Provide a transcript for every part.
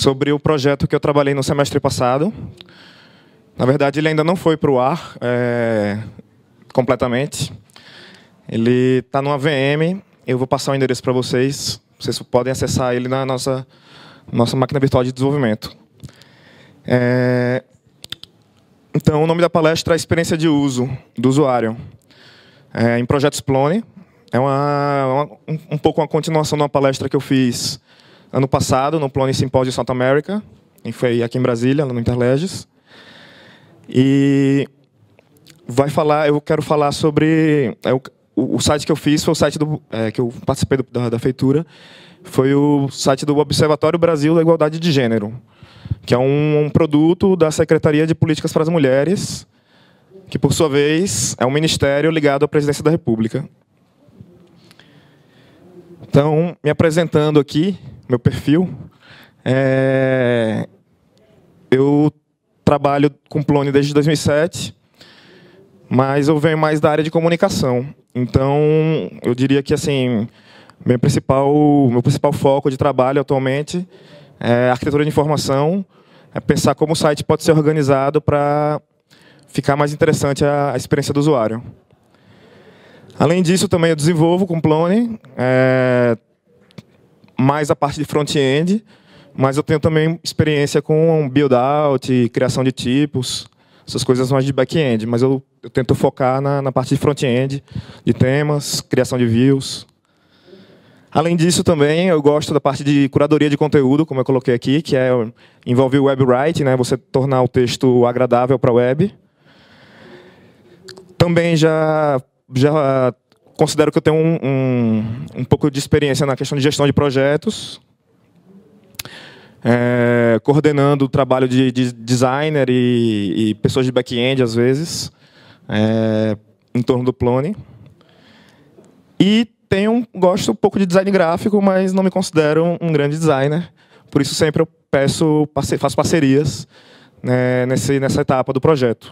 sobre o projeto que eu trabalhei no semestre passado. Na verdade, ele ainda não foi para o ar completamente. Ele está numa VM. Eu vou passar o endereço para vocês. Vocês podem acessar ele na nossa máquina virtual de desenvolvimento. Então, o nome da palestra é a experiência de uso do usuário em projetos Plone. É um pouco uma continuação de uma palestra que eu fiz ano passado, no Plone Symposium South America, e foi aqui em Brasília, no Interleges. E eu quero falar sobre... O site que eu fiz foi o site que eu participei da feitura, foi o site do Observatório Brasil da Igualdade de Gênero, que é um produto da Secretaria de Políticas para as Mulheres, que, por sua vez, é um ministério ligado à Presidência da República. Então, me apresentando aqui, meu perfil, eu trabalho com Plone desde 2007, mas eu venho mais da área de comunicação. Então, eu diria que assim, meu principal foco de trabalho atualmente é arquitetura de informação, é pensar como o site pode ser organizado para ficar mais interessante a experiência do usuário. Além disso, também eu desenvolvo com Plone, mais a parte de front-end, mas eu tenho também experiência com build-out, criação de tipos, essas coisas mais de back-end, mas eu tento focar na parte de front-end, de temas, criação de views. Além disso, também, eu gosto da parte de curadoria de conteúdo, como eu coloquei aqui, que envolve o web writing, né, você tornar o texto agradável para a web. Também já considero que eu tenho um pouco de experiência na questão de gestão de projetos, coordenando o trabalho de designer e pessoas de back-end, às vezes, em torno do Plone. E gosto um pouco de design gráfico, mas não me considero um grande designer. Por isso, sempre eu faço parcerias, né, nessa etapa do projeto.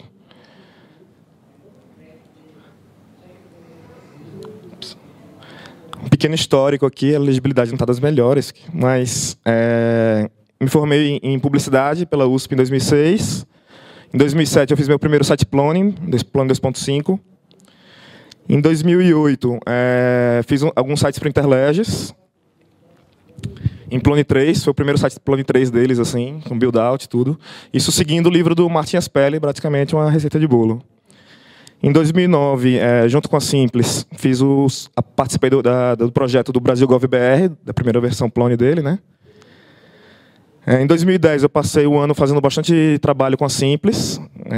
Um pequeno histórico aqui, a legibilidade não está das melhores, mas me formei em publicidade pela USP em 2006. Em 2007, eu fiz meu primeiro site Plone 2.5. Em 2008, fiz alguns sites para Interleges. Em Plone 3, foi o primeiro site Plone 3 deles, assim, com build-out e tudo. Isso seguindo o livro do Martin Aspelli, praticamente uma receita de bolo. Em 2009, junto com a Simples, participei do projeto do Brasil GovBR, da primeira versão Plone dele, né? Em 2010, eu passei o ano fazendo bastante trabalho com a Simples.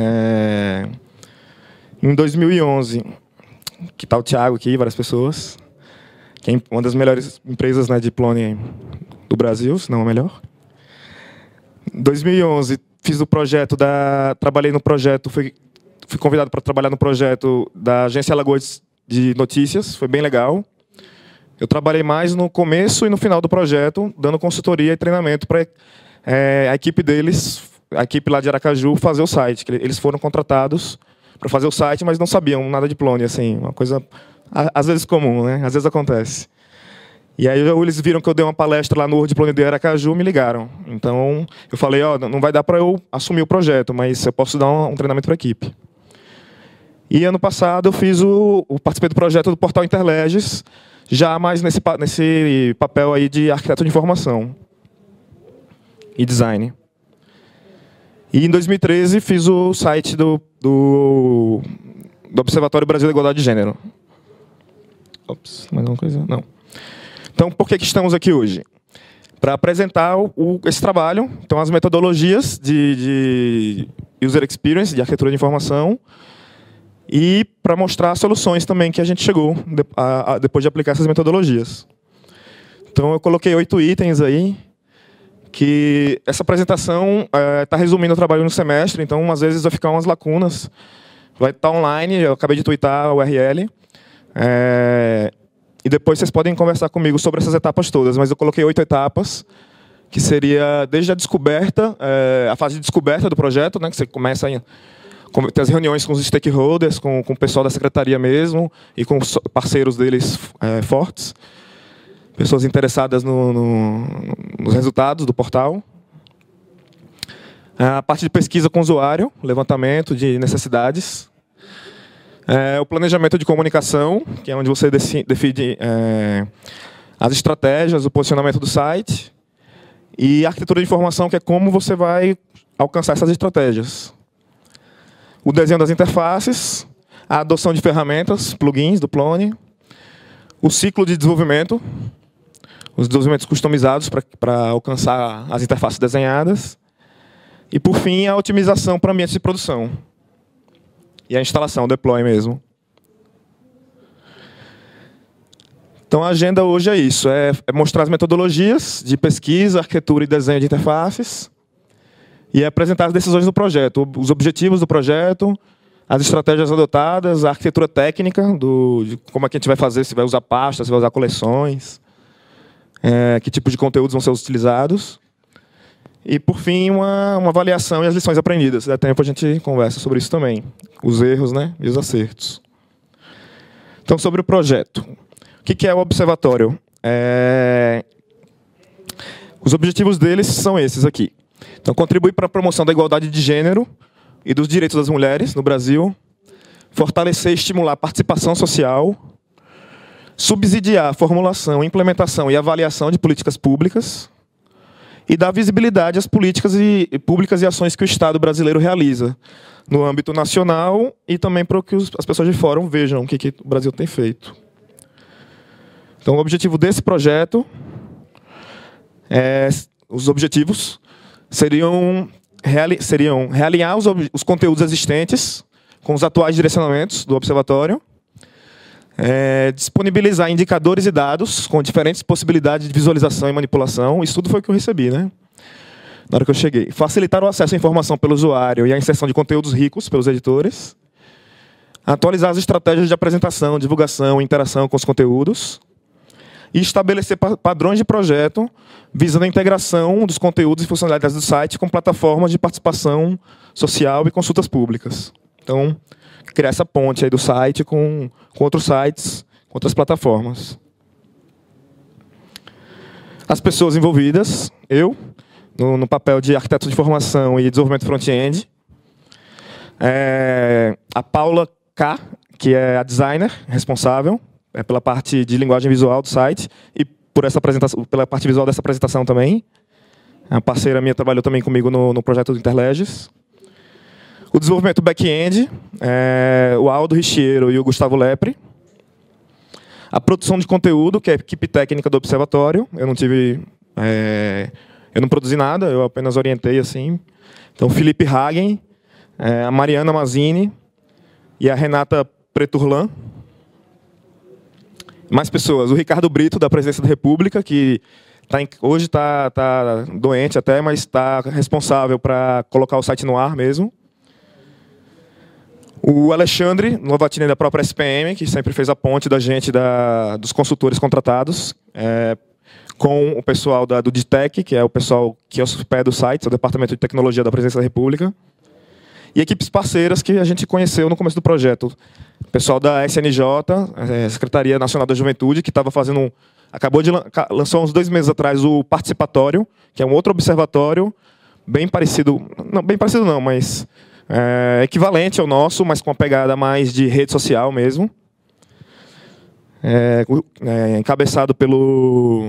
Em 2011, que está o Thiago aqui, várias pessoas, que é uma das melhores empresas, né, de Plone do Brasil, se não a melhor. Em 2011, trabalhei no projeto, fui convidado para trabalhar no projeto da Agência Alagoas de Notícias, foi bem legal. Eu trabalhei mais no começo e no final do projeto, dando consultoria e treinamento para a equipe deles, a equipe lá de Aracaju, fazer o site. Eles foram contratados para fazer o site, mas não sabiam nada de Plone, assim, uma coisa às vezes comum, né? Às vezes acontece. E aí eles viram que eu dei uma palestra lá no World Plone de Aracaju, me ligaram. Então eu falei, não vai dar para eu assumir o projeto, mas eu posso dar um treinamento para a equipe. E ano passado eu participei do projeto do Portal Interleges, já mais nesse papel aí de arquiteto de informação e design. E em 2013 fiz o site do Observatório Brasil da Igualdade de Gênero. Ops, mais uma coisa? Não. Então, por que estamos aqui hoje? Para apresentar esse trabalho, então as metodologias de User Experience, de arquitetura de informação, e para mostrar soluções também que a gente chegou depois de aplicar essas metodologias. Então, eu coloquei 8 itens aí, que essa apresentação está resumindo o trabalho no semestre, então, às vezes, vai ficar umas lacunas. Vai estar online, eu acabei de twittar a URL. E depois vocês podem conversar comigo sobre essas etapas todas, mas eu coloquei 8 etapas, que seria desde a descoberta, a fase de descoberta do projeto, né, que você começa a ter as reuniões com os stakeholders, com o pessoal da secretaria mesmo, e com parceiros deles fortes, pessoas interessadas nos resultados do portal. A parte de pesquisa com o usuário, levantamento de necessidades. O planejamento de comunicação, que é onde você define as estratégias, o posicionamento do site. E a arquitetura de informação, que é como você vai alcançar essas estratégias. O desenho das interfaces, a adoção de ferramentas, plugins do Plone, o ciclo de desenvolvimento, os desenvolvimentos customizados para alcançar as interfaces desenhadas, e, por fim, a otimização para ambientes de produção. E a instalação, o deploy mesmo. Então, a agenda hoje é isso, é mostrar as metodologias de pesquisa, arquitetura e desenho de interfaces, e apresentar as decisões do projeto, os objetivos do projeto, as estratégias adotadas, a arquitetura técnica, de como é que a gente vai fazer, se vai usar pastas, se vai usar coleções, que tipo de conteúdos vão ser utilizados. E, por fim, uma avaliação e as lições aprendidas. Se der tempo, a gente conversa sobre isso também. Os erros, né, e os acertos. Então, sobre o projeto. O que é o observatório? Os objetivos deles são esses aqui. Então, contribuir para a promoção da igualdade de gênero e dos direitos das mulheres no Brasil, fortalecer e estimular a participação social, subsidiar a formulação, implementação e avaliação de políticas públicas e dar visibilidade às políticas públicas e ações que o Estado brasileiro realiza no âmbito nacional e também para que as pessoas de fora vejam o que o Brasil tem feito. Então, o objetivo desse projeto, os objetivos seriam realinhar os conteúdos existentes com os atuais direcionamentos do observatório, disponibilizar indicadores e dados com diferentes possibilidades de visualização e manipulação. Isso tudo foi o que eu recebi, né? Na hora que eu cheguei. Facilitar o acesso à informação pelo usuário e a inserção de conteúdos ricos pelos editores. Atualizar as estratégias de apresentação, divulgação e interação com os conteúdos. E estabelecer padrões de projeto visando a integração dos conteúdos e funcionalidades do site com plataformas de participação social e consultas públicas. Então, criar essa ponte aí do site com outros sites, com outras plataformas. As pessoas envolvidas, eu, no papel de arquiteto de informação e desenvolvimento front-end. A Paula K, que é a designer responsável pela parte de linguagem visual do site e pela parte visual dessa apresentação também. A parceira minha trabalhou também comigo no projeto do Interleges. O desenvolvimento back-end, o Aldo Richiero e o Gustavo Lepre. A produção de conteúdo, que é a equipe técnica do Observatório. Eu não produzi nada, eu apenas orientei assim. Então, Felipe Hagen, a Mariana Mazzini e a Renata Preturlan. Mais pessoas. O Ricardo Brito, da Presidência da República, que hoje está doente até, mas está responsável para colocar o site no ar mesmo. O Alexandre Novatini, da própria SPM, que sempre fez a ponte da gente, dos consultores contratados, com o pessoal do DITEC, que é o pessoal que hospeda o site, o Departamento de Tecnologia da Presidência da República. E equipes parceiras que a gente conheceu no começo do projeto. O pessoal da SNJ, Secretaria Nacional da Juventude, que estava fazendo... lançou uns 2 meses atrás o Participatório, que é um outro observatório, bem parecido... Não, bem parecido não, mas... equivalente ao nosso, mas com uma pegada mais de rede social mesmo. Encabeçado pelo...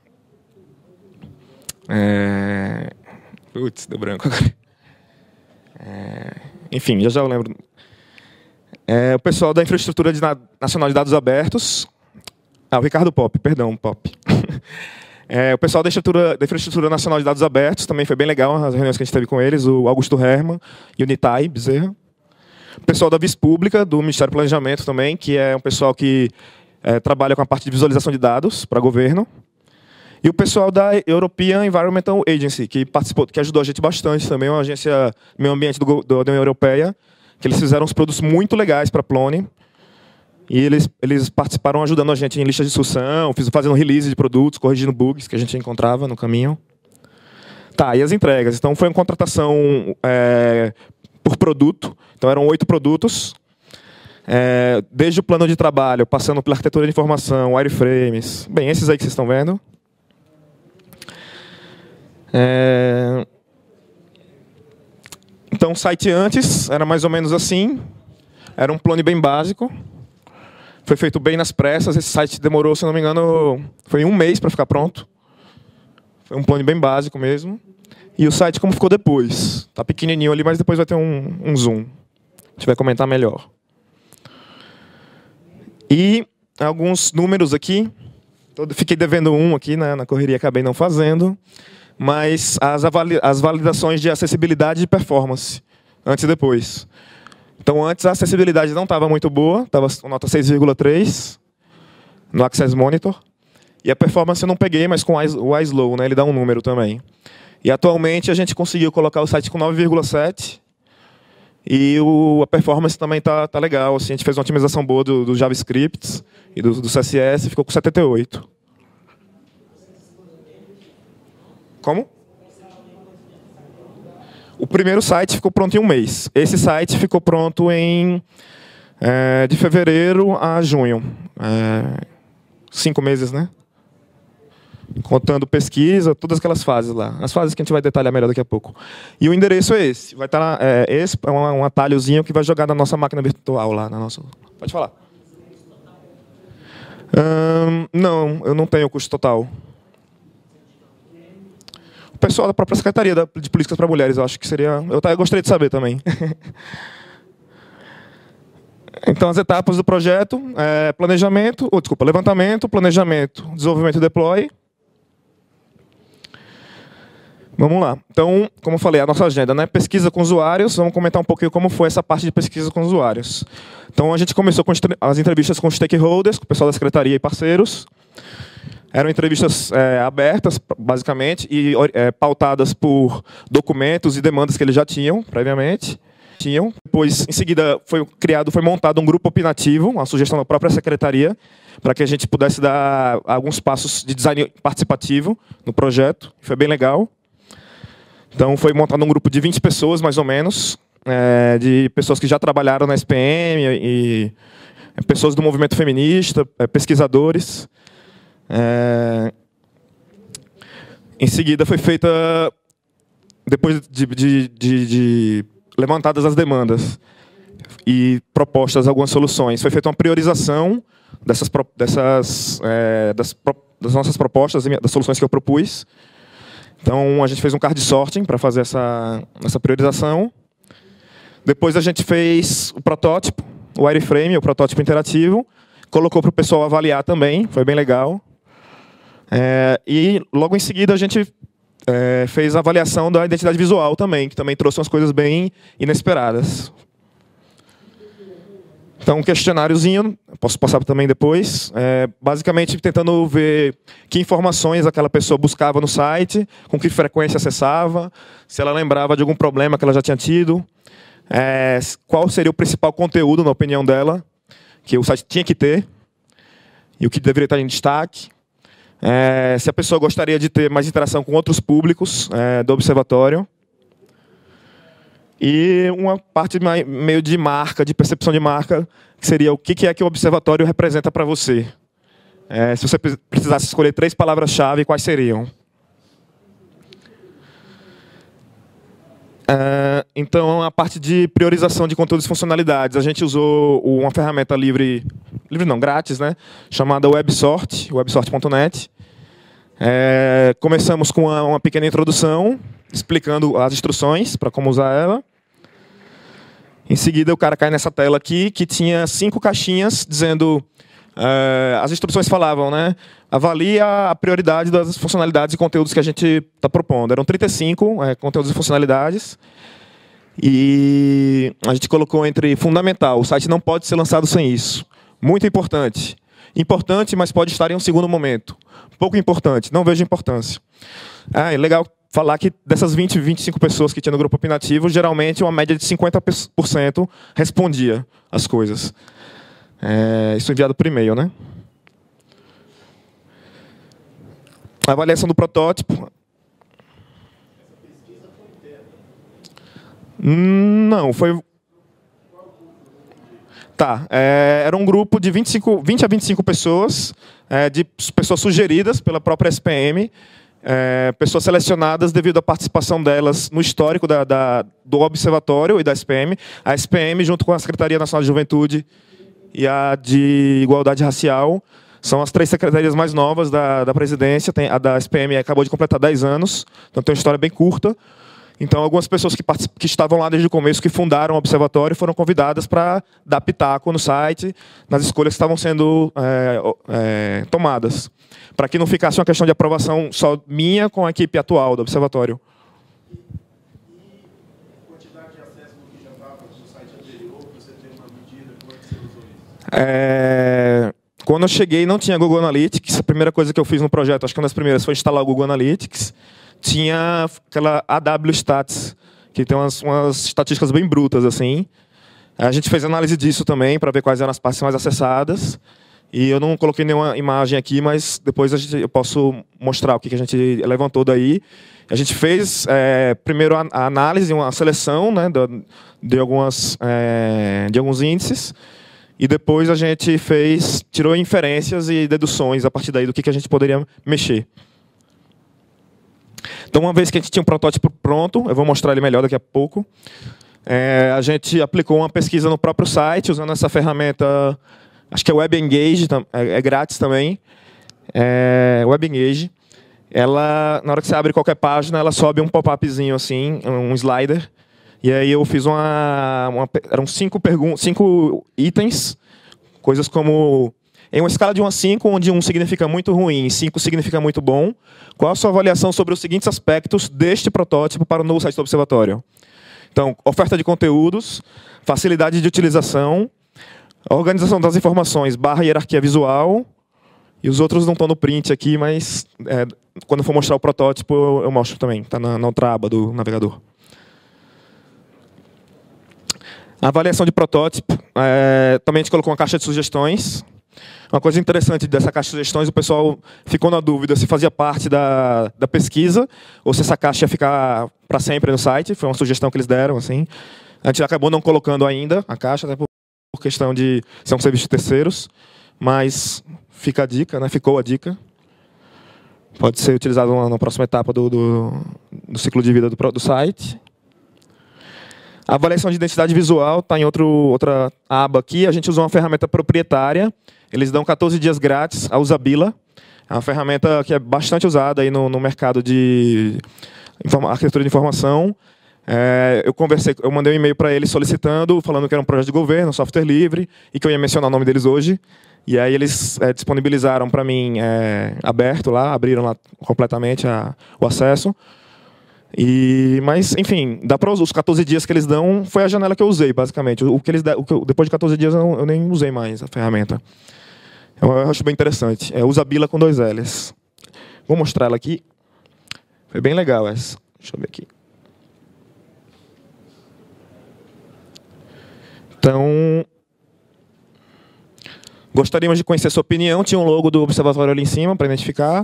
Putz, deu branco agora. Enfim, já eu lembro. O pessoal da Infraestrutura Nacional de Dados Abertos. O Ricardo Pop, perdão, Pop. O pessoal da Infraestrutura Nacional de Dados Abertos, também foi bem legal as reuniões que a gente teve com eles, o Augusto Herman e o Nitai Bezerra. O pessoal da Vis Pública, do Ministério do Planejamento também, que é um pessoal que trabalha com a parte de visualização de dados para governo. E o pessoal da European Environmental Agency, que participou, que ajudou a gente bastante também, uma agência de meio ambiente da União Europeia, que eles fizeram uns produtos muito legais para a Plone. E eles participaram ajudando a gente em listas de discussão, fazendo release de produtos, corrigindo bugs que a gente encontrava no caminho. Tá, e as entregas? Então, foi uma contratação por produto. Então, eram 8 produtos. Desde o plano de trabalho, passando pela arquitetura de informação, wireframes. Bem, esses aí que vocês estão vendo. 。 Então, o site antes era mais ou menos assim. Era um plone bem básico. Foi feito bem nas pressas. Esse site demorou, se não me engano, foi 1 mês para ficar pronto. Foi um plone bem básico mesmo. E o site como ficou depois. Está pequenininho ali, mas depois vai ter um zoom. A gente vai comentar melhor. E alguns números aqui. Fiquei devendo um aqui, né, na correria, acabei não fazendo. Mas as validações de acessibilidade e performance, antes e depois. Então, antes a acessibilidade não estava muito boa, estava nota 6,3 no Access Monitor. E a performance eu não peguei, mas com o iSlow, né, ele dá um número também. E atualmente a gente conseguiu colocar o site com 9,7. E a performance também está legal. Assim, a gente fez uma otimização boa do JavaScript e do CSS, ficou com 78. Como? O primeiro site ficou pronto em 1 mês. Esse site ficou pronto de fevereiro a junho. 5 meses, né? Contando pesquisa, todas aquelas fases lá. As fases que a gente vai detalhar melhor daqui a pouco. E o endereço é esse. Vai estar, esse é um atalhozinho que vai jogar na nossa máquina virtual lá. Pode falar. Não, eu não tenho custo total. O pessoal da própria Secretaria de Políticas para Mulheres, eu acho que seria... Eu gostaria de saber também. Então, as etapas do projeto levantamento, planejamento, desenvolvimento e deploy. Vamos lá. Então, como eu falei, a nossa agenda, né? Pesquisa com usuários. Vamos comentar um pouquinho como foi essa parte de pesquisa com usuários. Então, a gente começou com as entrevistas com os stakeholders, com o pessoal da Secretaria e parceiros. Eram entrevistas abertas, basicamente, e pautadas por documentos e demandas que eles já tinham previamente. Depois, em seguida, foi montado um grupo opinativo, uma sugestão da própria secretaria, para que a gente pudesse dar alguns passos de design participativo no projeto. Foi bem legal. Então, foi montado um grupo de 20 pessoas, mais ou menos, de pessoas que já trabalharam na SPM, e pessoas do movimento feminista, pesquisadores. Em seguida, foi feita, depois de levantadas as demandas e propostas algumas soluções, foi feita uma priorização das nossas propostas, das soluções que eu propus. Então, a gente fez um card sorting para fazer essa priorização. Depois, a gente fez o protótipo, o wireframe, o protótipo interativo, colocou para o pessoal avaliar também, foi bem legal. E, logo em seguida, a gente fez a avaliação da identidade visual também, que também trouxe umas coisas bem inesperadas. Então, um questionáriozinho, posso passar também depois, basicamente tentando ver que informações aquela pessoa buscava no site, com que frequência acessava, se ela lembrava de algum problema que ela já tinha tido, qual seria o principal conteúdo, na opinião dela, que o site tinha que ter, e o que deveria estar em destaque. Se a pessoa gostaria de ter mais interação com outros públicos do observatório. E uma parte meio de marca, de percepção de marca, que seria o que é que o observatório representa para você. Se você precisasse escolher 3 palavras-chave, quais seriam? Então, a parte de priorização de conteúdos e funcionalidades, a gente usou uma ferramenta grátis, né, chamada WebSort, websort.net. Começamos com uma pequena introdução, explicando as instruções para como usar ela. Em seguida, o cara cai nessa tela aqui, que tinha 5 caixinhas dizendo... as instruções falavam, né? Avalia a prioridade das funcionalidades e conteúdos que a gente está propondo. Eram 35 conteúdos e funcionalidades. E a gente colocou entre fundamental. O site não pode ser lançado sem isso. Muito importante. Importante, mas pode estar em um segundo momento. Pouco importante, não vejo importância. É legal falar que dessas 20, 25 pessoas que tinha no grupo opinativo, geralmente uma média de 50% respondia as coisas. Isso enviado por e-mail, né? A avaliação do protótipo. Não, foi... Tá, era um grupo de 20 a 25 pessoas, de pessoas sugeridas pela própria SPM, pessoas selecionadas devido à participação delas no histórico do Observatório e da SPM. A SPM, junto com a Secretaria Nacional de Juventude e a de Igualdade Racial, são as 3 secretarias mais novas da presidência. A da SPM acabou de completar 10 anos, então tem uma história bem curta. Então, algumas pessoas que estavam lá desde o começo, que fundaram o Observatório, foram convidadas para dar pitaco no site, nas escolhas que estavam sendo tomadas, para que não ficasse uma questão de aprovação só minha com a equipe atual do Observatório. E quantidade de acesso que já estava no site anterior, você tem uma medida, como é que você usou isso? Quando eu cheguei, não tinha Google Analytics. A primeira coisa que eu fiz no projeto, acho que uma das primeiras, foi instalar o Google Analytics. Tinha aquela AW Stats, que tem umas estatísticas bem brutas, assim. A gente fez análise disso também, para ver quais eram as partes mais acessadas. E eu não coloquei nenhuma imagem aqui, mas depois eu posso mostrar o que a gente levantou daí. A gente fez, primeiro, a análise, uma seleção, né, de alguns índices. E depois a gente tirou inferências e deduções a partir daí do que a gente poderia mexer. Então, uma vez que a gente tinha um protótipo pronto, eu vou mostrar ele melhor daqui a pouco, a gente aplicou uma pesquisa no próprio site, usando essa ferramenta, acho que é Web Engage, é grátis também. Web Engage. Ela, na hora que você abre qualquer página, ela sobe um pop-upzinho assim, um slider. E aí eu fiz eram 5 itens, coisas como, em uma escala de 1 a 5, onde 1 significa muito ruim e 5 significa muito bom, qual a sua avaliação sobre os seguintes aspectos deste protótipo para o novo site do Observatório? Então, oferta de conteúdos, facilidade de utilização, organização das informações, hierarquia visual, e os outros não estão no print aqui, mas quando eu for mostrar o protótipo eu mostro também, está na outra aba do navegador. A avaliação de protótipo, também a gente colocou uma caixa de sugestões. Uma coisa interessante dessa caixa de sugestões, o pessoal ficou na dúvida se fazia parte da pesquisa ou se essa caixa ia ficar para sempre no site. Foi uma sugestão que eles deram. Assim. A gente acabou não colocando ainda a caixa, até por questão de ser um serviço de terceiros, mas fica a dica, né? Ficou a dica. Pode ser utilizado na próxima etapa do ciclo de vida do site. A avaliação de identidade visual está em outra aba aqui. A gente usou uma ferramenta proprietária. Eles dão 14 dias grátis a Usabila. É uma ferramenta que é bastante usada aí no mercado de arquitetura de informação. Eu mandei um e-mail para eles solicitando, falando que era um projeto de governo, software livre, e que eu ia mencionar o nome deles hoje. E aí eles disponibilizaram para mim aberto lá, abriram lá completamente o acesso. Mas, enfim, dá para usar. Os 14 dias que eles dão foi a janela que eu usei, basicamente. Depois de 14 dias eu nem usei mais a ferramenta. Eu acho bem interessante. Usabila com 2 L's. Vou mostrar ela aqui. Foi bem legal essa. Deixa eu ver aqui. Então, gostaríamos de conhecer a sua opinião. Tinha um logo do Observatório ali em cima para identificar.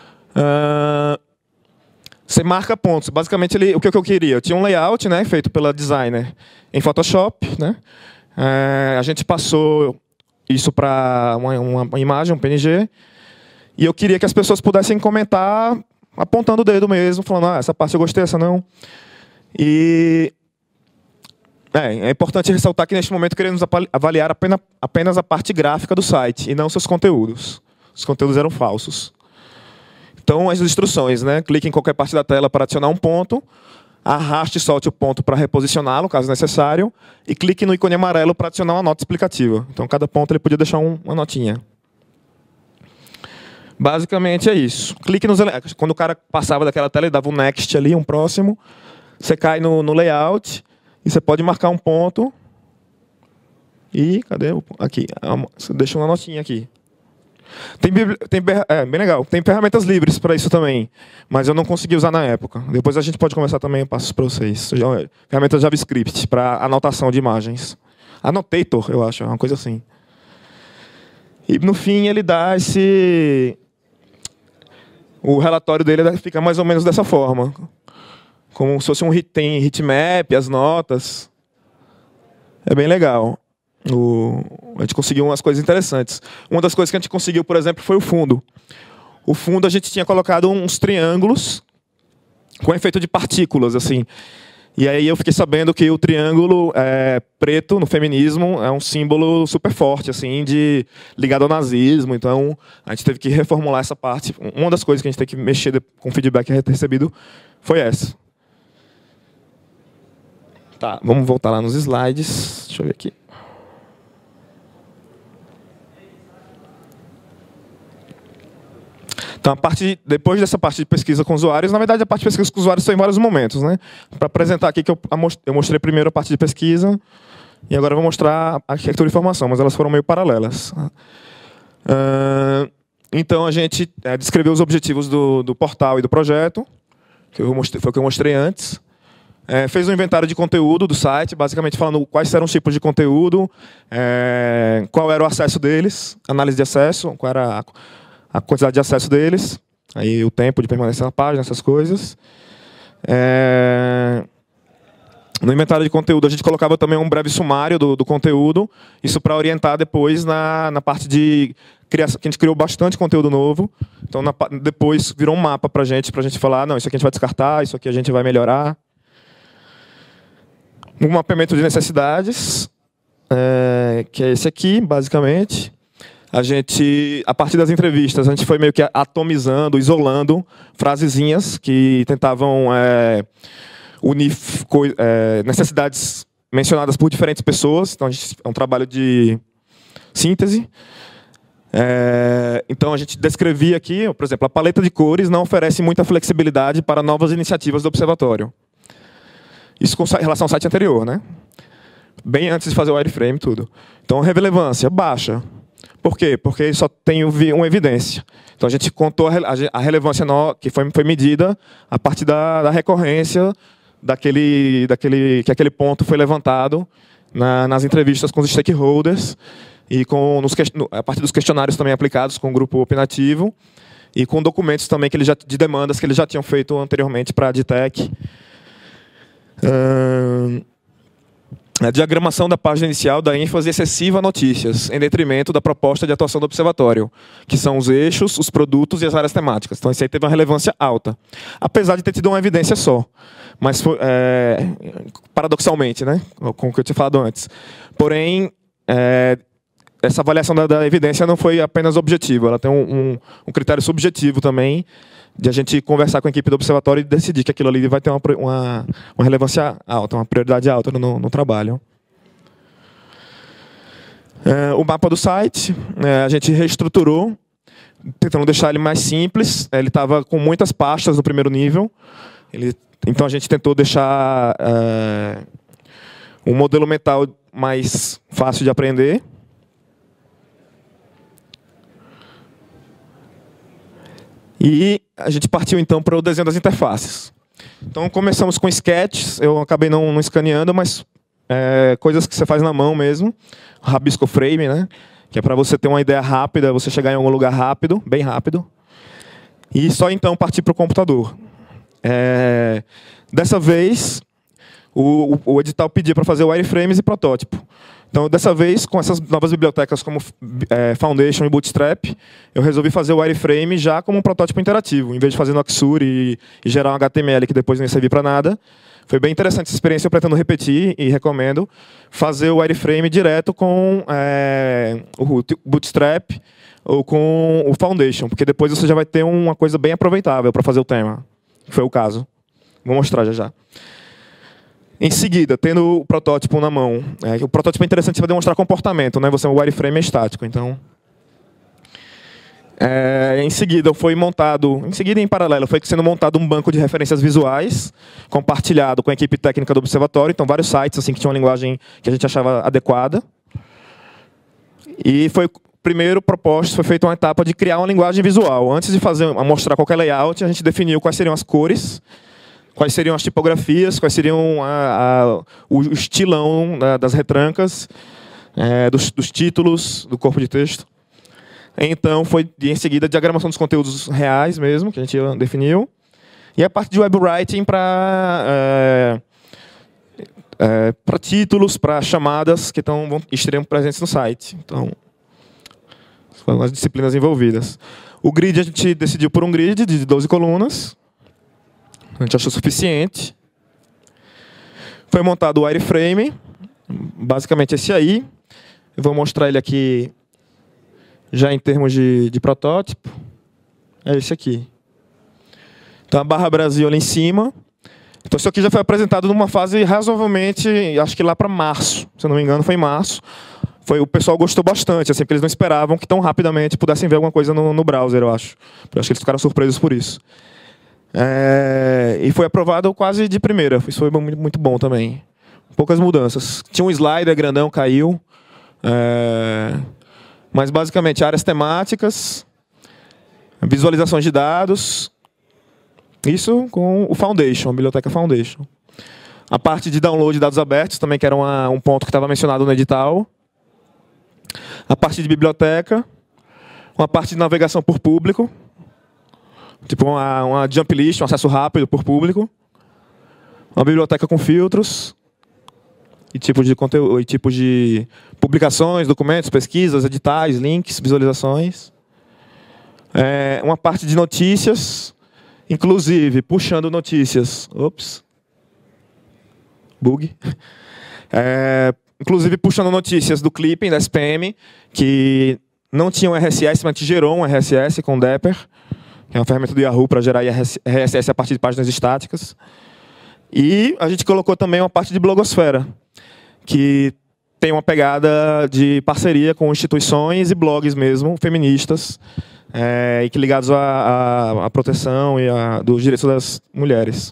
Você marca pontos. Basicamente, o que eu queria? Eu tinha um layout, né, feito pela designer em Photoshop. Né? A gente passou isso para uma imagem, um PNG. E eu queria que as pessoas pudessem comentar apontando o dedo mesmo, falando, essa parte eu gostei, essa não. E é importante ressaltar que, neste momento, queremos avaliar apenas a parte gráfica do site, e não seus conteúdos. Os conteúdos eram falsos. Então, as instruções, né? Clique em qualquer parte da tela para adicionar um ponto, arraste e solte o ponto para reposicioná-lo, caso necessário, e clique no ícone amarelo para adicionar uma nota explicativa. Então, cada ponto ele podia deixar uma notinha. Basicamente é isso. Clique nos quando o cara passava daquela tela, ele dava um next ali, um próximo. Você cai no layout e você pode marcar um ponto. E cadê? Aqui. Você deixa uma notinha aqui. Bem legal. Tem ferramentas livres para isso também, mas eu não consegui usar na época. Depois a gente pode conversar também, eu passo para vocês. Ferramenta JavaScript para anotação de imagens. Annotator, eu acho, é uma coisa assim. E no fim ele dá o relatório dele fica mais ou menos dessa forma. Como se fosse tem heatmap, as notas. É bem legal. A gente conseguiu umas coisas interessantes. Uma das coisas que a gente conseguiu, por exemplo, foi o fundo. o fundo a gente tinha colocado uns triângulos com efeito de partículas, assim. E aí eu fiquei sabendo que o triângulo preto no feminismo é um símbolo super forte, assim, ligado ao nazismo. Então a gente teve que reformular essa parte. Uma das coisas que a gente tem que mexer com o feedback que a gente recebido foi essa. Tá, vamos voltar lá nos slides. Deixa eu ver aqui. Então, depois dessa parte de pesquisa com usuários, na verdade, a parte de pesquisa com usuários foi em vários momentos, né? Para apresentar aqui, que eu mostrei primeiro a parte de pesquisa, e agora eu vou mostrar a arquitetura de informação, mas elas foram meio paralelas. Então, a gente descreveu os objetivos do portal e do projeto, que foi o que eu mostrei antes. Fez um inventário de conteúdo do site, basicamente falando quais eram os tipos de conteúdo, qual era o acesso deles, análise de acesso, qual era a quantidade de acesso deles, aí o tempo de permanência na página, essas coisas. No inventário de conteúdo, a gente colocava também um breve sumário do conteúdo, isso para orientar depois na parte de criação, que a gente criou bastante conteúdo novo. Então, depois virou um mapa para a gente falar, não, isso aqui a gente vai descartar, isso aqui a gente vai melhorar. Um mapeamento de necessidades, que é esse aqui, basicamente. A partir das entrevistas, a gente foi meio que atomizando, isolando frasezinhas que tentavam unir necessidades mencionadas por diferentes pessoas. Então, é um trabalho de síntese. Então, a gente descrevia aqui, por exemplo, a paleta de cores não oferece muita flexibilidade para novas iniciativas do observatório. Isso com relação ao site anterior, né? Bem antes de fazer o wireframe e tudo. Então, relevância baixa. Por quê? Porque só tem uma evidência. Então, a gente contou a relevância que foi medida a partir da recorrência que aquele ponto foi levantado nas entrevistas com os stakeholders e a partir dos questionários também aplicados com o grupo opinativo e com documentos também de demandas que eles já tinham feito anteriormente para a DTEC. A diagramação da página inicial dá ênfase excessiva a notícias, em detrimento da proposta de atuação do observatório, que são os eixos, os produtos e as áreas temáticas. Então, isso aí teve uma relevância alta, apesar de ter tido uma evidência só. Mas, paradoxalmente, né, com o que eu tinha falado antes. Porém, essa avaliação da evidência não foi apenas objetiva, ela tem um critério subjetivo também, de a gente conversar com a equipe do observatório e decidir que aquilo ali vai ter uma relevância alta, uma prioridade alta no trabalho. O mapa do site, a gente reestruturou, tentando deixar ele mais simples. Ele estava com muitas pastas no primeiro nível, então a gente tentou deixar um modelo mental mais fácil de aprender. E a gente partiu, então, para o desenho das interfaces. Então, começamos com sketches. Eu acabei não escaneando, mas coisas que você faz na mão mesmo. Rabisco frame, né? Que é para você ter uma ideia rápida, você chegar em algum lugar rápido, bem rápido. E só, então, partir para o computador. Dessa vez, o edital pedia para fazer wireframes e protótipo. Então, dessa vez, com essas novas bibliotecas como Foundation e Bootstrap, eu resolvi fazer o wireframe já como um protótipo interativo, em vez de fazer no Xur e gerar um HTML que depois não ia servir para nada. Foi bem interessante essa experiência, eu pretendo repetir e recomendo fazer o wireframe direto com o Bootstrap ou com o Foundation, porque depois você já vai ter uma coisa bem aproveitável para fazer o tema. Foi o caso. Vou mostrar já. Em seguida, tendo o protótipo na mão, o protótipo é interessante para demonstrar comportamento, né? O wireframe é estático, então. Em seguida, em paralelo, foi sendo montado um banco de referências visuais, compartilhado com a equipe técnica do observatório, então vários sites assim que tinham uma linguagem que a gente achava adequada. E foi feita uma etapa de criar uma linguagem visual. Antes de mostrar qualquer layout, a gente definiu quais seriam as cores, quais seriam as tipografias, quais seriam o estilão das retrancas, dos títulos, do corpo de texto. Então, foi em seguida a diagramação dos conteúdos reais mesmo, que a gente definiu. E a parte de web writing para títulos, para chamadas que estariam presentes no site. Então, Foram as disciplinas envolvidas. O grid, a gente decidiu por um grid de 12 colunas. A gente achou suficiente. Foi montado o wireframe, basicamente esse aí. Eu vou mostrar ele aqui já em termos de protótipo. É esse aqui. Então a barra Brasil ali em cima. Então isso aqui já foi apresentado numa fase razoavelmente, acho que lá para março, se eu não me engano foi em março. O pessoal gostou bastante, assim, porque eles não esperavam que tão rapidamente pudessem ver alguma coisa no browser, eu acho. Eu acho que eles ficaram surpresos por isso. E foi aprovado quase de primeira, isso foi muito bom também. Poucas mudanças. Tinha um slider grandão, caiu. Mas basicamente áreas temáticas, visualizações de dados, isso com o Foundation, a biblioteca Foundation. A parte de download de dados abertos também, que era um ponto que estava mencionado no edital. A parte de biblioteca, uma parte de navegação por público, tipo uma jump list, um acesso rápido por público. Uma biblioteca com filtros e tipos de conteúdo, e tipos de publicações, documentos, pesquisas, editais, links, visualizações. Uma parte de notícias, inclusive puxando notícias. Ops. Bug. Inclusive puxando notícias do Clipping, da SPM, que não tinha um RSS, mas que gerou um RSS com o Dapper, que é uma ferramenta do Yahoo para gerar RSS a partir de páginas estáticas. E a gente colocou também uma parte de blogosfera, que tem uma pegada de parceria com instituições e blogs mesmo, feministas, e que ligados à proteção e dos direitos das mulheres.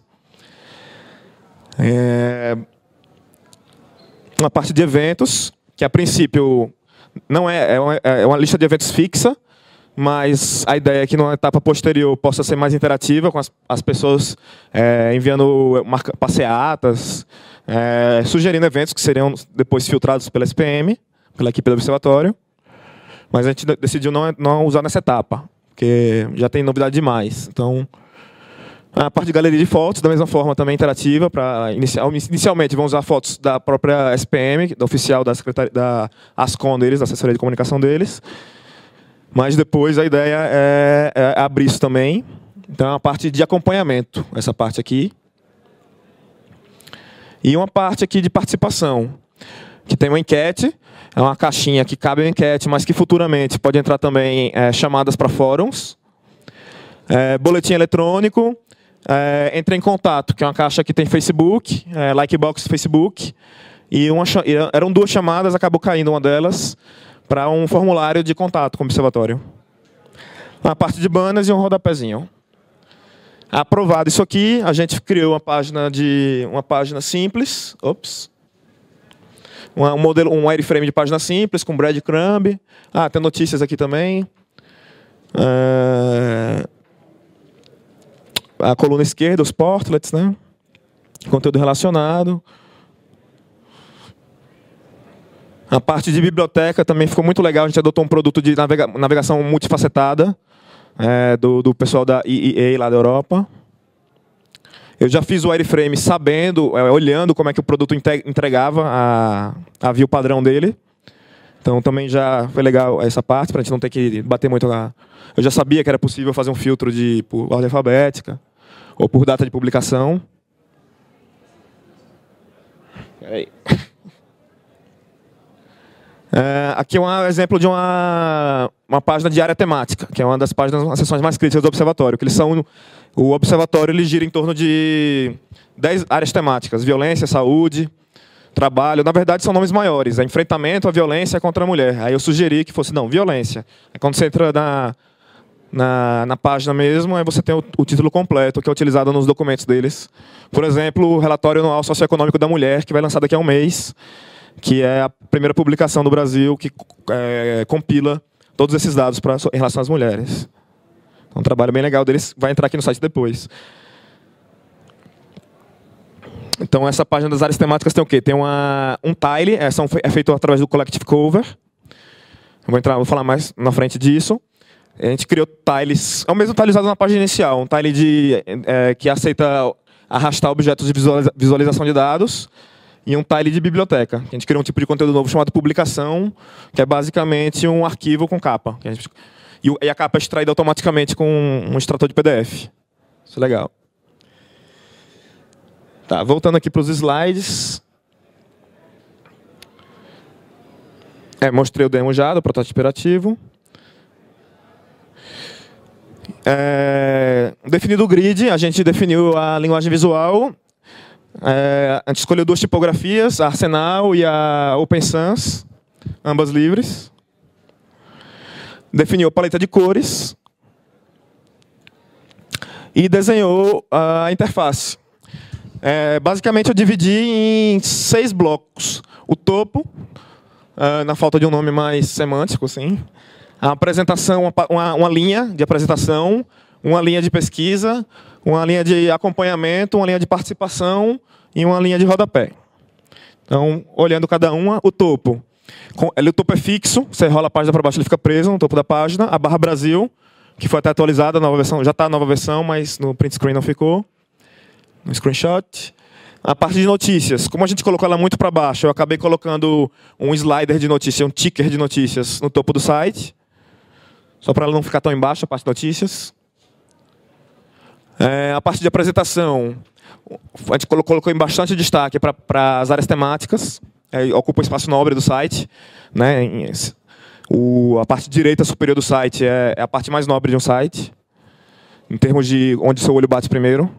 Uma parte de eventos, que a princípio não é uma lista de eventos fixa, mas a ideia é que numa etapa posterior possa ser mais interativa, com as pessoas enviando passeatas, sugerindo eventos que seriam depois filtrados pela SPM, pela equipe do observatório. Mas a gente decidiu não usar nessa etapa, porque já tem novidade demais. Então, a parte de galeria de fotos, da mesma forma, também interativa. Inicialmente, vão usar fotos da própria SPM, da oficial da secretaria, da ASCOM deles, da assessoria de comunicação deles. Mas depois a ideia é abrir isso também. Então, é uma parte de acompanhamento, essa parte aqui. E uma parte aqui de participação, que tem uma enquete. É uma caixinha que cabe uma enquete, mas que futuramente pode entrar também chamadas para fóruns. Boletim eletrônico. Entre em contato, que é uma caixa que tem Facebook, Likebox Facebook. E eram 2 chamadas, acabou caindo uma delas, para um formulário de contato com o observatório. Uma parte de banners e um rodapézinho. Aprovado isso aqui, a gente criou uma página simples. Ops. Um wireframe de página simples, com breadcrumb. Tem notícias aqui também. A coluna esquerda, os portlets, né? Conteúdo relacionado. A parte de biblioteca também ficou muito legal. A gente adotou um produto de navegação multifacetada do pessoal da EEA lá da Europa. Eu já fiz o wireframe sabendo, olhando como é que o produto entregava a view padrão dele. Então também já foi legal essa parte, para a gente não ter que bater muito lá. Eu já sabia que era possível fazer um filtro por ordem alfabética ou por data de publicação. Peraí. Aqui é um exemplo de uma página de área temática, que é uma das seções mais críticas do observatório. O observatório ele gira em torno de 10 áreas temáticas: violência, saúde, trabalho. Na verdade, são nomes maiores: enfrentamento à violência contra a mulher. Aí eu sugeri que fosse, não, violência. Quando você entra na página mesmo, aí você tem o título completo, que é utilizado nos documentos deles. Por exemplo, o Relatório Anual Socioeconômico da Mulher, que vai lançar daqui a um mês, que é a primeira publicação do Brasil que compila todos esses dados em relação às mulheres. É um trabalho bem legal deles, vai entrar aqui no site depois. Então, essa página das áreas temáticas tem o quê? Tem um tile, é feito através do Collective Cover. Vou falar mais na frente disso. A gente criou tiles, é o mesmo tile usado na página inicial, um tile que aceita arrastar objetos de visualização de dados e um tile de biblioteca. A gente criou um tipo de conteúdo novo chamado publicação, que é basicamente um arquivo com capa. E a capa é extraída automaticamente com um extrator de PDF. Isso é legal. Tá, voltando aqui para os slides. Mostrei o demo já, do protótipo iterativo. Definido o grid, a gente definiu a linguagem visual. A gente escolheu 2 tipografias, a Arsenal e a Open Sans, ambas livres. Definiu a paleta de cores. E desenhou a interface. Basicamente, eu dividi em 6 blocos. O topo, na falta de um nome mais semântico, assim. A apresentação, uma linha de apresentação, uma linha de pesquisa, uma linha de acompanhamento, uma linha de participação e uma linha de rodapé. Então, olhando cada uma, o topo. O topo é fixo, você rola a página para baixo, ele fica preso no topo da página. A barra Brasil, que foi até atualizada, a nova versão, já está a nova versão, mas no print screen não ficou. No screenshot. A parte de notícias, como a gente colocou ela muito para baixo, eu acabei colocando um slider de notícias, um ticker de notícias no topo do site, só para ela não ficar tão embaixo, a parte de notícias. A parte de apresentação, a gente colocou em bastante destaque para as áreas temáticas, ocupa o espaço nobre do site, né? A parte direita superior do site é a parte mais nobre de um site, em termos de onde seu olho bate primeiro.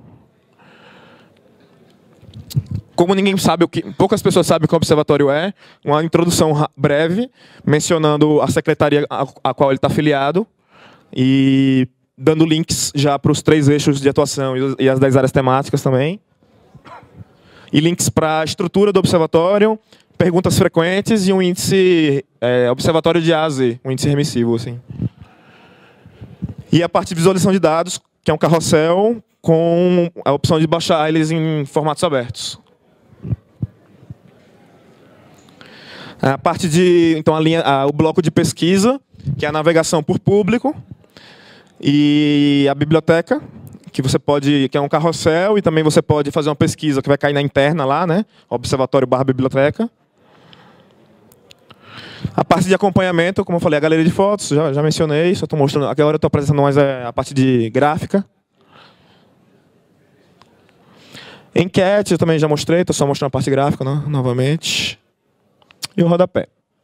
Como ninguém sabe poucas pessoas sabem o que o observatório é, uma introdução breve, mencionando a secretaria a qual ele está afiliado e dando links já para os 3 eixos de atuação e as 10 áreas temáticas também. E links para a estrutura do observatório, perguntas frequentes e um índice observatório de A a Z, um índice remissivo, assim. E a parte de visualização de dados, que é um carrossel com a opção de baixar eles em formatos abertos. A parte de, então, o bloco de pesquisa, que é a navegação por público, e a biblioteca, que é um carrossel, e também você pode fazer uma pesquisa que vai cair na interna lá, né? Observatório/biblioteca. A parte de acompanhamento, como eu falei, a galeria de fotos, já mencionei, só estou mostrando, agora eu estou apresentando mais a parte de gráfica. Enquete, eu também já mostrei, estou só mostrando a parte gráfica, né, novamente. E o rodapé.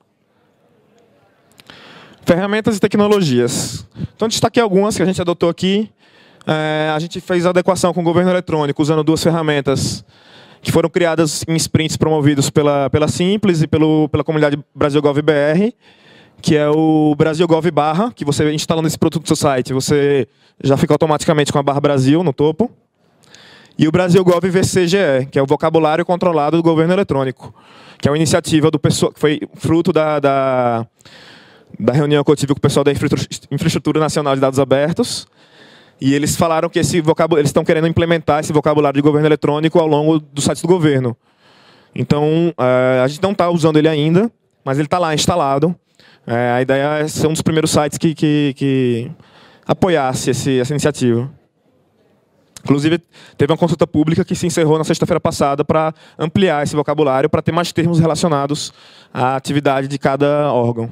Ferramentas e tecnologias. Então, destaquei algumas que a gente adotou aqui. A gente fez a adequação com o governo eletrônico, usando 2 ferramentas que foram criadas em sprints promovidos pela Simples e pela comunidade BrasilGov.br, que é o BrasilGov barra, que você instalando esse produto no seu site, você já fica automaticamente com a barra Brasil no topo. E o BrasilGov VCGE, que é o vocabulário controlado do governo eletrônico, que é uma iniciativa do pessoal, que foi fruto da reunião que eu tive com o pessoal da Infraestrutura Nacional de Dados Abertos. E eles falaram que eles estão querendo implementar esse vocabulário de governo eletrônico ao longo dos sites do governo. Então, a gente não está usando ele ainda, mas ele está lá instalado. A ideia é ser um dos primeiros sites que apoiasse essa iniciativa. Inclusive, teve uma consulta pública que se encerrou na sexta-feira passada para ampliar esse vocabulário, para ter mais termos relacionados à atividade de cada órgão.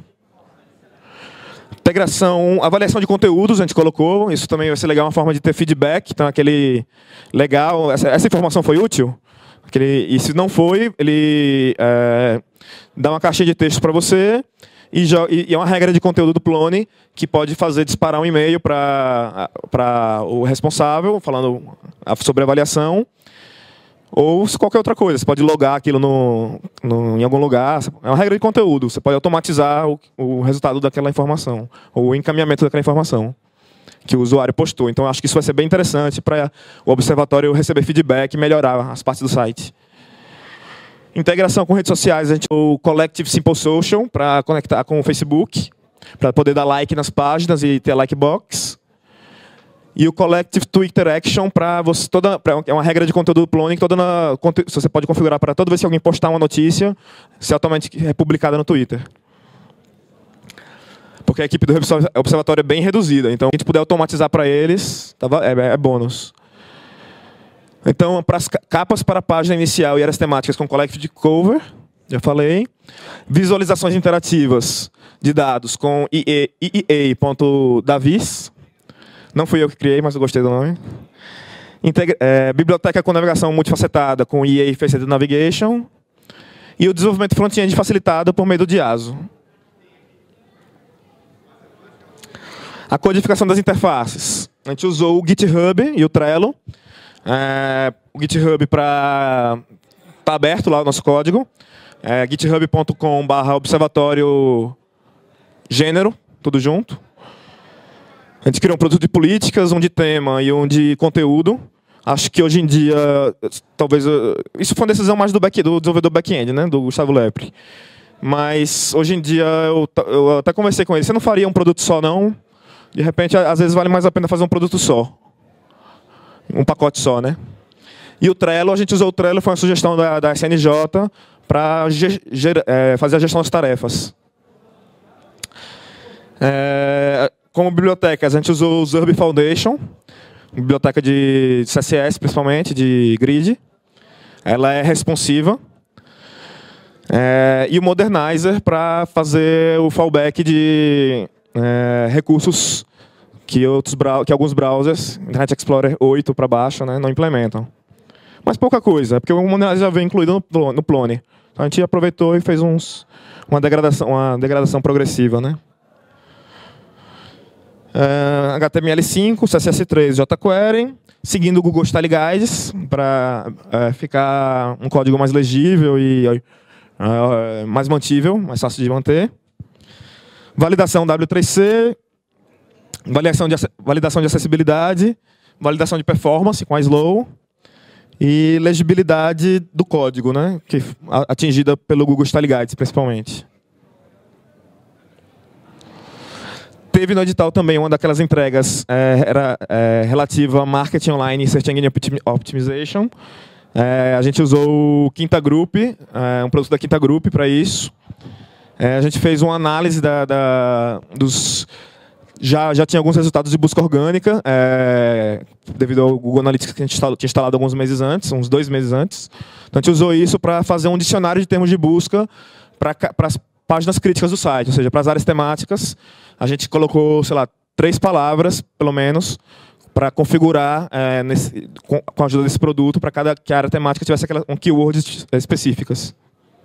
Integração, avaliação de conteúdos, a gente colocou. Isso também vai ser legal, uma forma de ter feedback. Então, aquele legal, essa informação foi útil? E se não foi, ele dá uma caixinha de texto para você. E é uma regra de conteúdo do Plone que pode fazer disparar um e-mail para o responsável, falando sobre a avaliação, ou qualquer outra coisa. Você pode logar aquilo em algum lugar. É uma regra de conteúdo. Você pode automatizar o resultado daquela informação, ou o encaminhamento daquela informação que o usuário postou. Então, acho que isso vai ser bem interessante para o observatório receber feedback e melhorar as partes do site. Integração com redes sociais, a gente tem o Collective Simple Social para conectar com o Facebook, para poder dar like nas páginas e ter like box. E o Collective Twitter Action para você é uma regra de conteúdo do Plone que você pode configurar para toda vez que alguém postar uma notícia, ser automaticamente republicada no Twitter. Porque a equipe do observatório é bem reduzida, então se a gente puder automatizar para eles, é bônus. Então, para as capas para a página inicial e áreas temáticas com Collective Cover, já falei. Visualizações interativas de dados com iea.davis. Não fui eu que criei, mas eu gostei do nome. Biblioteca com navegação multifacetada com EA Facet Navigation. E o desenvolvimento front-end facilitado por meio do Diazo. A codificação das interfaces. A gente usou o GitHub e o Trello. O GitHub está aberto lá o nosso código. github.com/observatório gênero, tudo junto. A gente criou um produto de políticas, um de tema e um de conteúdo. Acho que hoje em dia, talvez... Isso foi uma decisão mais do desenvolvedor back-end, né, do Gustavo Lepre. Mas hoje em dia, eu até conversei com ele. Você não faria um produto só, não? De repente, às vezes vale mais a pena fazer um produto só. Um pacote só, né? E o Trello, a gente usou o Trello, foi uma sugestão da SNJ para fazer a gestão das tarefas. Como bibliotecas, a gente usou o Zurb Foundation, biblioteca de CSS, principalmente, de grid. Ela é responsiva. E o Modernizer para fazer o fallback de recursos que alguns browsers, Internet Explorer 8 para baixo, né, não implementam. Mas pouca coisa, porque o Modernizer já vem incluído no Plone. Então a gente aproveitou e fez uma degradação progressiva, né? HTML5, CSS3, jQuery, seguindo o Google Style Guides para ficar um código mais legível e mais mantível, mais fácil de manter. Validação W3C, validação de acessibilidade, validação de performance com a Slow e legibilidade do código, né, que atingida pelo Google Style Guides, principalmente. Teve no edital também uma daquelas entregas relativa a Marketing Online e Search Engine Optimization. A gente usou o Quinta Group, um produto da Quinta Group para isso. A gente fez uma análise dos... Já tinha alguns resultados de busca orgânica, devido ao Google Analytics que a gente tinha instalado alguns meses antes, uns 2 meses antes. Então, a gente usou isso para fazer um dicionário de termos de busca para as páginas críticas do site, ou seja, para as áreas temáticas. A gente colocou, sei lá, 3 palavras, pelo menos, para configurar com a ajuda desse produto, para que a área temática tivesse keywords específicas.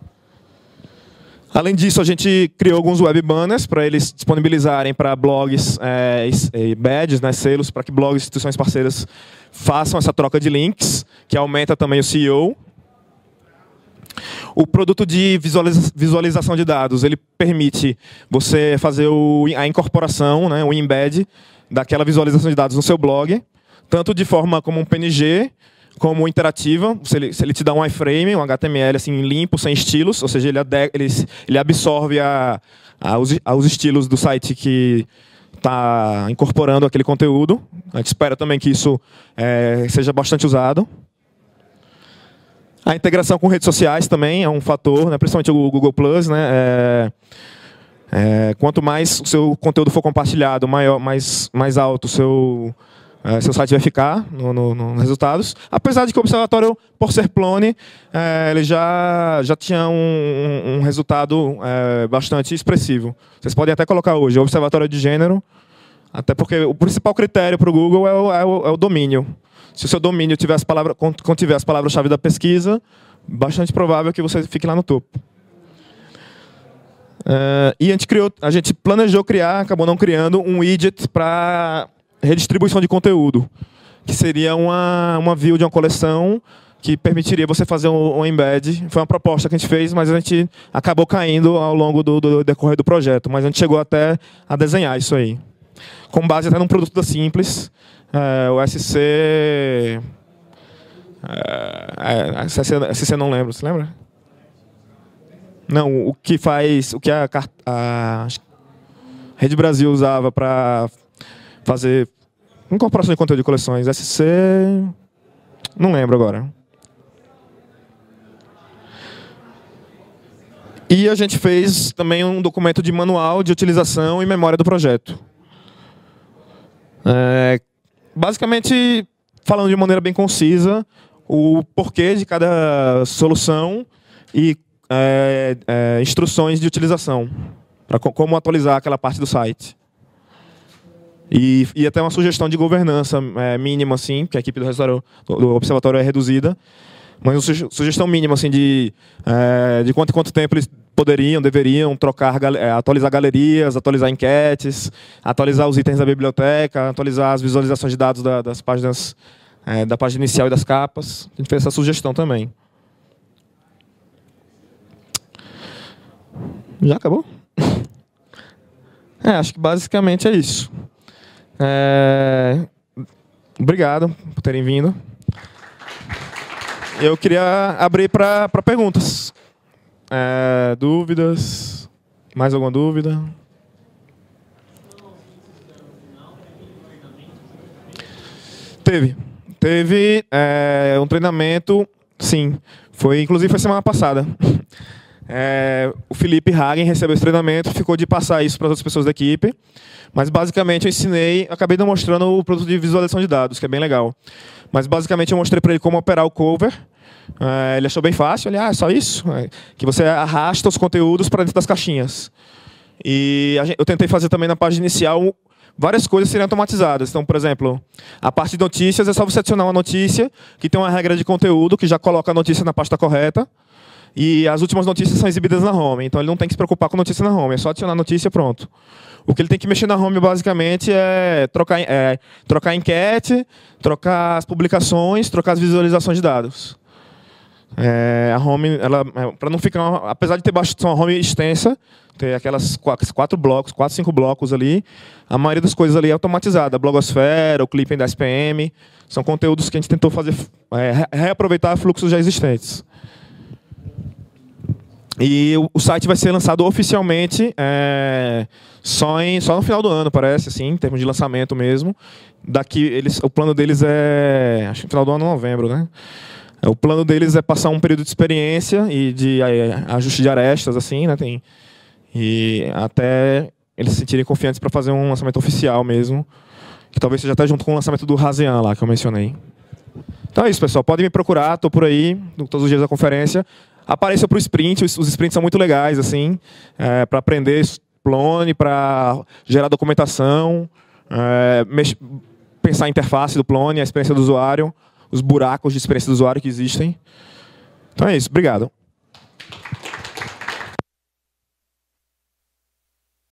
Além disso, a gente criou alguns web banners para eles disponibilizarem para blogs e badges, né, selos, para que blogs e instituições parceiras façam essa troca de links, que aumenta também o SEO. O produto de visualização de dados, ele permite você fazer a incorporação, né, o embed daquela visualização de dados no seu blog, tanto de forma como um PNG, como interativa. Se ele te dá um iframe, um HTML assim, limpo, sem estilos, ou seja, ele absorve os estilos do site que está incorporando aquele conteúdo. A gente espera também que isso seja bastante usado. A integração com redes sociais também é um fator, né, principalmente o Google+, né, quanto mais o seu conteúdo for compartilhado, mais alto o seu site vai ficar nos resultados. Apesar de que o observatório, por ser Plone, ele já tinha um resultado bastante expressivo. Vocês podem até colocar hoje o observatório de gênero, até porque o principal critério para o Google é o domínio. Se o seu domínio contiver as palavras-chave da pesquisa, bastante provável que você fique lá no topo. E a gente planejou criar, acabou não criando, um widget para redistribuição de conteúdo, que seria uma view de uma coleção que permitiria você fazer um embed. Foi uma proposta que a gente fez, mas a gente acabou caindo ao longo do decorrer do projeto. Mas a gente chegou até a desenhar isso aí, com base até num produto da Simples, o SC... SC não lembro, você lembra? Não, o que a Rede Brasil usava para fazer incorporação de conteúdo de coleções. SC... não lembro agora. E a gente fez também um documento de manual de utilização e memória do projeto. Basicamente, falando de maneira bem concisa, o porquê de cada solução e instruções de utilização, para como atualizar aquela parte do site. E até uma sugestão de governança mínima, assim, que a equipe do observatório é reduzida, mas uma sugestão mínima assim, de quanto tempo eles deveriam trocar, atualizar galerias, atualizar enquetes, atualizar os itens da biblioteca, atualizar as visualizações de dados das páginas, da página inicial e das capas. A gente fez essa sugestão também. Já acabou? Acho que basicamente é isso. Obrigado por terem vindo. Eu queria abrir para perguntas. Dúvidas? Mais alguma dúvida? Teve um treinamento, sim. Inclusive foi semana passada. O Felipe Hagen recebeu esse treinamento, ficou de passar isso para as outras pessoas da equipe. Mas basicamente eu ensinei, acabei demonstrando o produto de visualização de dados, que é bem legal. Mas basicamente eu mostrei para ele como operar o cover. Ele achou bem fácil, é só isso. Que você arrasta os conteúdos para dentro das caixinhas. E eu tentei fazer também na página inicial várias coisas serem automatizadas. Então, por exemplo, a parte de notícias é só você adicionar uma notícia que tem uma regra de conteúdo que já coloca a notícia na pasta correta. E as últimas notícias são exibidas na home. Então ele não tem que se preocupar com notícia na home, é só adicionar a notícia e pronto. O que ele tem que mexer na home, basicamente, é trocar enquete, trocar as publicações, trocar as visualizações de dados. A home, para não ficar, apesar de ter uma home extensa, ter aquelas 5 blocos ali, a maioria das coisas ali é automatizada. A blogosfera, o clipping da SPM, são conteúdos que a gente tentou fazer, reaproveitar fluxos já existentes. E o site vai ser lançado oficialmente só no final do ano, parece, assim, em termos de lançamento mesmo. O plano deles acho que no final do ano, novembro, né? O plano deles é passar um período de experiência e de ajuste de arestas, assim, né? E até eles se sentirem confiantes para fazer um lançamento oficial mesmo, que talvez seja até junto com o lançamento do Razian lá, que eu mencionei. Então é isso, pessoal. Podem me procurar, estou por aí, todos os dias da conferência. Apareça para o sprint, os sprints são muito legais, assim, para aprender Plone, para gerar documentação, pensar a interface do Plone, a experiência do usuário, os buracos de experiência do usuário que existem. Então é isso, obrigado.